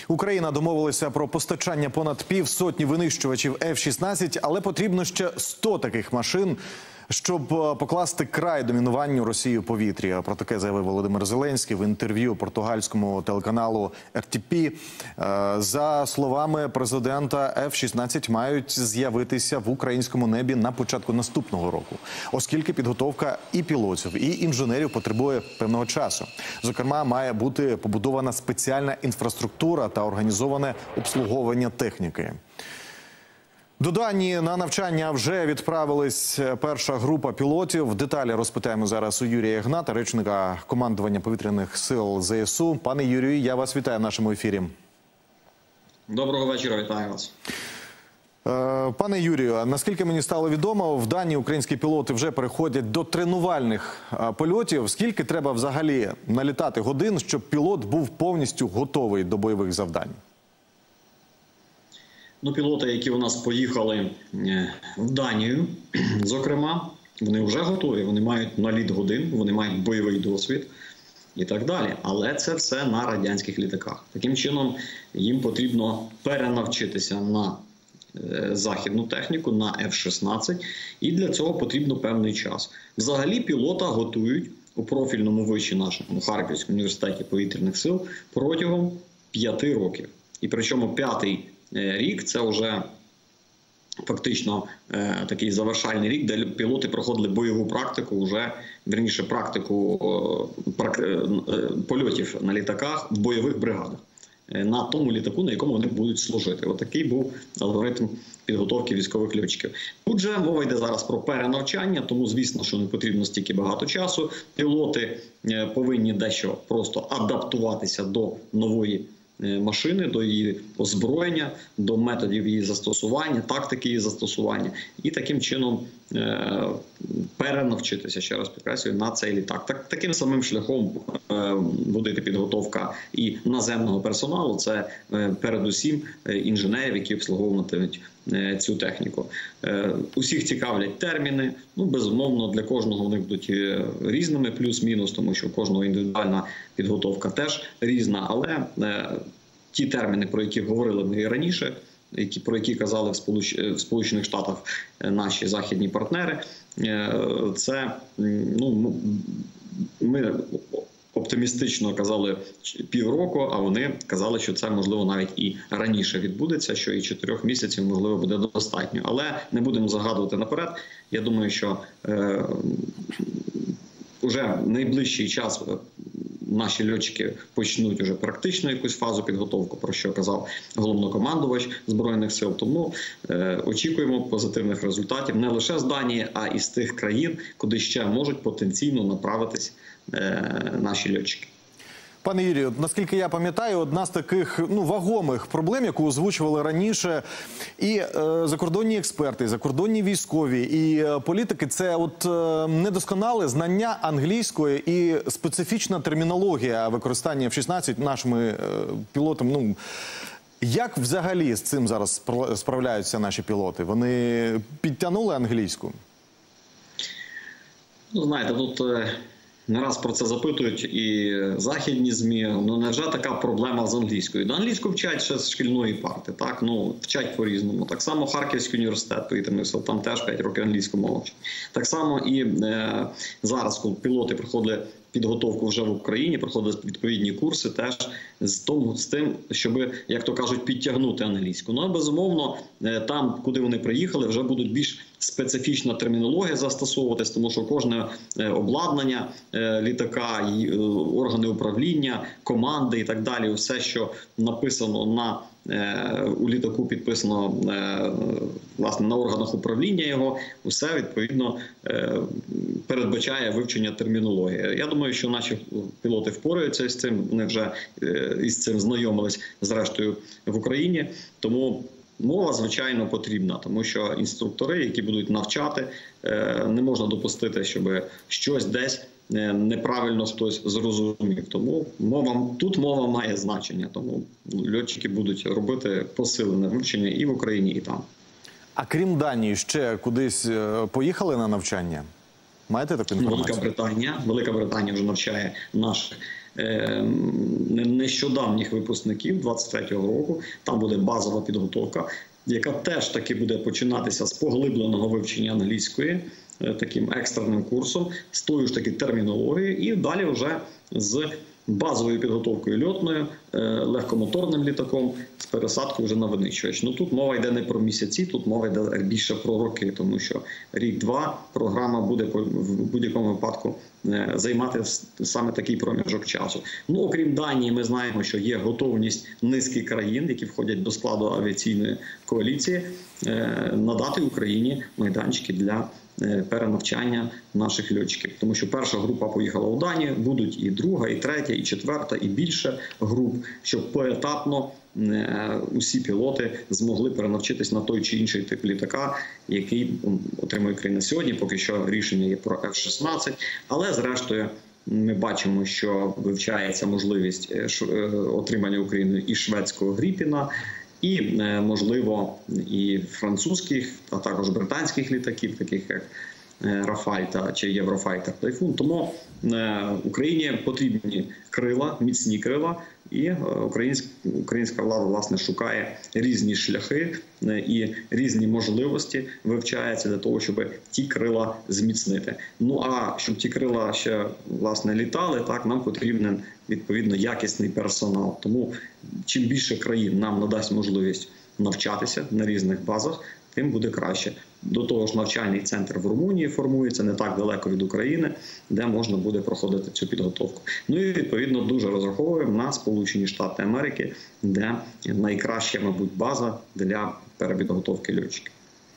Україна домовилася про постачання понад півсотні винищувачів F-16, але потрібно ще 100 таких машин, щоб покласти край домінуванню Росії у повітрі. Про таке заявив Володимир Зеленський в інтерв'ю португальському телеканалу RTP. За словами президента, F-16 мають з'явитися в українському небі на початку наступного року, оскільки підготовка і пілотів, і інженерів потребує певного часу. Зокрема, має бути побудована спеціальна інфраструктура та організоване обслуговування техніки. До Данії на навчання вже відправилась перша група пілотів. Деталі розпитаємо зараз у Юрія Ігната, речника командування повітряних сил ЗСУ. Пане Юрію, я вас вітаю в нашому ефірі. Доброго вечора, вітаю вас. Пане Юрію, наскільки мені стало відомо, в Данії українські пілоти вже переходять до тренувальних польотів. Скільки треба взагалі налітати годин, щоб пілот був повністю готовий до бойових завдань? Ну, пілоти, які у нас поїхали в Данію, зокрема, вони вже готові, вони мають наліт годин, вони мають бойовий досвід і так далі. Але це все на радянських літаках. Таким чином, їм потрібно перенавчитися на західну техніку, на F-16, і для цього потрібно певний час. Взагалі, пілота готують у профільному виші нашому Харківському університеті повітряних сил протягом 5 років. І причому 5-й рік – це вже фактично такий завершальний рік, де пілоти проходили бойову практику, вже, вірніше, практику польотів на літаках в бойових бригадах. На тому літаку, на якому вони будуть служити. Отакий був алгоритм підготовки військових льотчиків. Тут же мова йде зараз про перенавчання, тому звісно, що не потрібно стільки багато часу. Пілоти повинні дещо просто адаптуватися до нової машини, до її озброєння, до методів її застосування, тактики її застосування. І таким чином перенавчитися, ще раз підкреслюю, на цей літак. Таким самим шляхом буде підготовка і наземного персоналу. Це передусім інженерів, які обслуговуватимуть цю техніку. Усіх цікавлять терміни. Ну, безумовно, для кожного вони будуть різними, плюс-мінус, тому що у кожного індивідуальна підготовка теж різна. Але ті терміни, про які говорили ми і раніше, про які казали в Сполучених Штатах наші західні партнери, це, ну, ми оптимістично казали півроку, а вони казали, що це, можливо, навіть і раніше відбудеться, що і 4 місяців, можливо, буде достатньо. Але не будемо загадувати наперед. Я думаю, що вже найближчий час наші льотчики почнуть уже практично якусь фазу підготовки, про що казав головнокомандувач Збройних сил. Тому очікуємо позитивних результатів не лише з Данії, а і з тих країн, куди ще можуть потенційно направитись наші льотчики. Пане Юрію, наскільки я пам'ятаю, одна з таких вагомих проблем, яку озвучували раніше і закордонні експерти, і закордонні військові, і політики, це от недосконале знання англійської і специфічна термінологія використання F-16 нашими пілотами. Як взагалі з цим зараз справляються наші пілоти? Вони підтягнули англійську? Ну, знаєте, тут не раз про це запитують і західні ЗМІ. Ну, невже така проблема з англійською? До англійську вчать ще з шкільної парти, так? Ну, вчать по-різному. Так само Харківський університет повітряних сил, там теж 5 років англійську мову вчать. Так само і зараз, коли пілоти проходили підготовку вже в Україні, проходили відповідні курси теж з тим, щоб, як то кажуть, підтягнути англійську. Ну, безумовно, там, куди вони приїхали, вже будуть більш специфічна термінологія застосовуватись, тому що кожне обладнання літака, органи управління, команди і так далі, все, що написано у літаку, підписано власне на органах управління його, усе відповідно передбачає вивчення термінології. Я думаю, що наші пілоти впораються з цим, вони вже із цим знайомились зрештою в Україні, тому мова, звичайно, потрібна, тому що інструктори, які будуть навчати, не можна допустити, щоб щось десь неправильно хтось зрозумів. Тому тут мова має значення, тому льотчики будуть робити посилене вивчення і в Україні, і там. А крім Данії, ще кудись поїхали на навчання? Маєте таку інформацію? Велика Британія вже навчає наших нещодавніх випускників 23-го року. Там буде базова підготовка, яка теж таки буде починатися з поглибленого вивчення англійської, таким екстреним курсом, з тою ж таки термінологією, і далі вже з базовою підготовкою льотною, легкомоторним літаком, з пересадкою вже на винищувач. Ну тут мова йде не про місяці, тут мова йде більше про роки, тому що рік-два програма буде в будь-якому випадку займати саме такий проміжок часу. Ну, окрім Данії, ми знаємо, що є готовність низки країн, які входять до складу авіаційної коаліції, надати Україні майданчики для перенавчання наших льотчиків. Тому що перша група поїхала у Данію, будуть і друга, і третя, і четверта, і більше груп, щоб поетапно усі пілоти змогли перенавчитись на той чи інший тип літака, який отримує країна сьогодні. Поки що рішення є про F-16, але зрештою ми бачимо, що вивчається можливість отримання Україною і шведського Гріпіна, і, можливо, і французьких, а також британських літаків, таких як Рафаль чи Єврофайтер Тайфун. Тому Україні потрібні крила, міцні крила, і українська влада, власне, шукає різні шляхи і різні можливості вивчається для того, щоб ті крила зміцнити. Ну, а щоб ті крила ще, власне, літали, так, нам потрібен, відповідно, якісний персонал. Тому чим більше країн нам надасть можливість навчатися на різних базах, тим буде краще. До того ж, навчальний центр в Румунії формується не так далеко від України, де можна буде проходити цю підготовку. Ну і, відповідно, дуже розраховуємо на Сполучені Штати Америки, де найкраща, мабуть, база для перепідготовки льотчиків.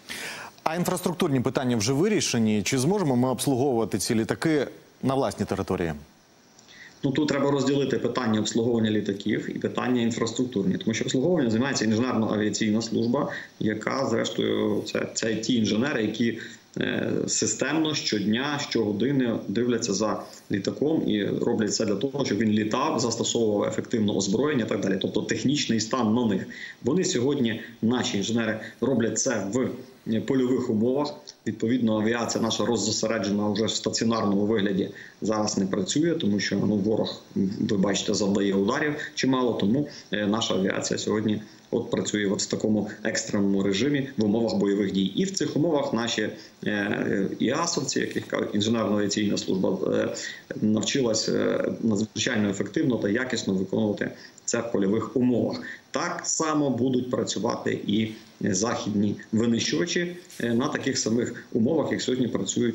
А інфраструктурні питання вже вирішені? Чи зможемо ми обслуговувати ці літаки на власній території? Ну, тут треба розділити питання обслуговування літаків і питання інфраструктурні. Тому що обслуговування займається інженерно-авіаційна служба, яка, зрештою, це ті інженери, які системно, щодня, щогодини дивляться за літаком і роблять все для того, щоб він літав, застосовував ефективно озброєння і так далі. Тобто технічний стан на них. Вони сьогодні, наші інженери, роблять це в польових умовах. Відповідно, авіація наша роззосереджена вже в стаціонарному вигляді зараз не працює, тому що ворог, ви бачите, завдає ударів чимало, тому наша авіація сьогодні працює в такому екстреному режимі в умовах бойових дій. І в цих умовах наші ІАСовці, яких інженерно-авіаційна служба, навчилась надзвичайно ефективно та якісно виконувати це в польових умовах. Так само будуть працювати і західні винищувачі на таких самих умовах, як сьогодні працюють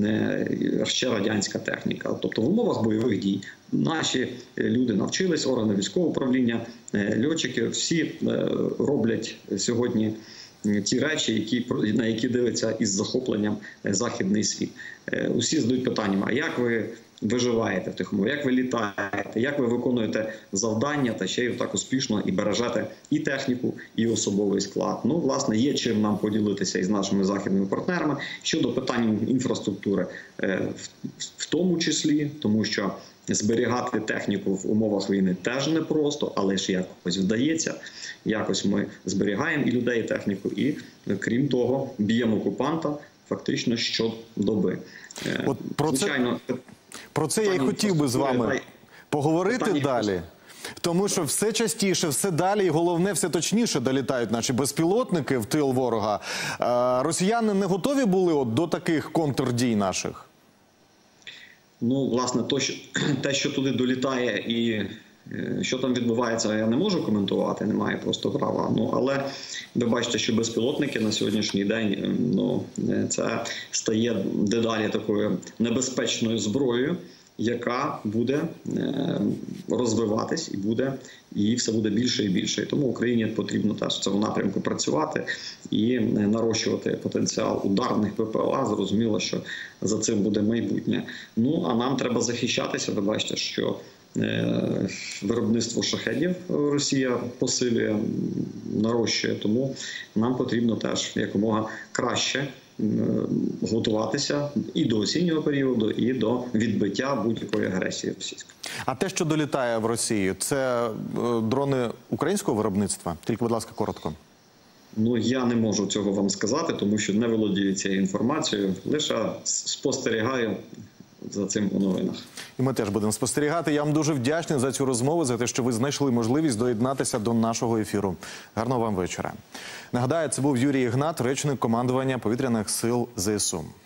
ще радянська техніка. Тобто в умовах бойових дій наші люди навчились, органи військового управління, льотчики, всі роблять сьогодні ті речі, на які дивиться із захопленням західний світ. Усі задають питання: а як ви виживаєте в тих умовах, як ви літаєте, як ви виконуєте завдання та ще й так успішно і бережете і техніку, і особовий склад. Ну, власне, є чим нам поділитися із нашими західними партнерами щодо питань інфраструктури, в тому числі, тому що зберігати техніку в умовах війни теж непросто, але ж якось вдається. Якось ми зберігаємо і людей, і техніку, і, крім того, б'ємо окупанта фактично щодоби. От про це я й хотів би з вами поговорити далі. Тому що все частіше, все далі і, головне, все точніше долітають наші безпілотники в тил ворога. Росіяни не готові були до таких контрдій наших? Ну, власне, те, що туди долітає і що там відбувається, я не можу коментувати, немає просто права. Ну, але ви бачите, що безпілотники на сьогоднішній день, це стає дедалі такою небезпечною зброєю, яка буде розвиватись і все буде більше і більше. І тому Україні потрібно теж в цьому напрямку працювати і нарощувати потенціал ударних ППЛА. Зрозуміло, що за цим буде майбутнє. Ну, а нам треба захищатися. Ви бачите, що виробництво шахедів Росія посилює, нарощує. Тому нам потрібно теж якомога краще готуватися і до осіннього періоду, і до відбиття будь-якої агресії російської. А те, що долітає в Росію, це дрони українського виробництва? Тільки, будь ласка, коротко. Ну, я не можу цього вам сказати, тому що не володію цією інформацією. Лише спостерігаю за цим у новинах. І ми теж будемо спостерігати. Я вам дуже вдячний за цю розмову, за те, що ви знайшли можливість доєднатися до нашого ефіру. Гарного вам вечора. Нагадаю, це був Юрій Ігнат, речник командування Повітряних сил ЗСУ.